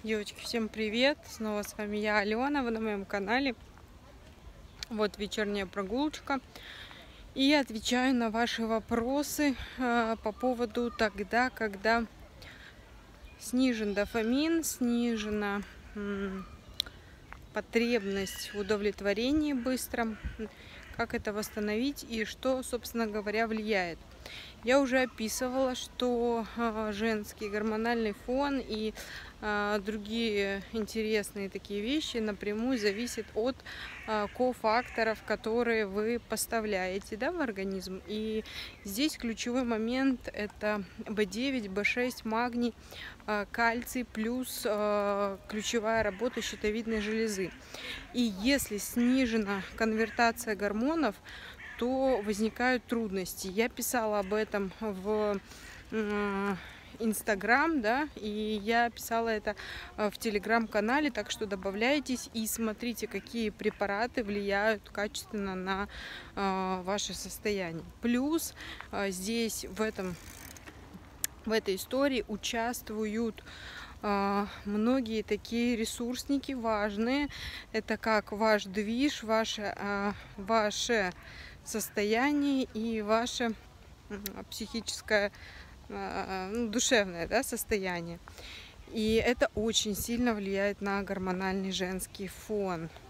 Девочки, всем привет! Снова с вами я, Алена, вы на моем канале. Вот вечерняя прогулочка. И отвечаю на ваши вопросы по поводу тогда, когда снижен дофамин, снижена потребность в удовлетворении быстром, как это восстановить и что, собственно говоря, влияет. Я уже описывала, что женский гормональный фон и другие интересные такие вещи напрямую зависят от кофакторов, которые вы поставляете, да, в организм. И здесь ключевой момент — это B9, B6, магний, кальций плюс ключевая работа щитовидной железы. И если снижена конвертация гормонов, то возникают трудности. Я писала об этом в Инстаграм, да, и я писала это в Телеграм-канале, так что добавляйтесь и смотрите, какие препараты влияют качественно на ваше состояние. Плюс здесь в этой истории участвуют многие такие ресурсники важные. Это как ваш движ, ваше состояние и ваше психическое, душевное, да, состояние. И это очень сильно влияет на гормональный женский фон.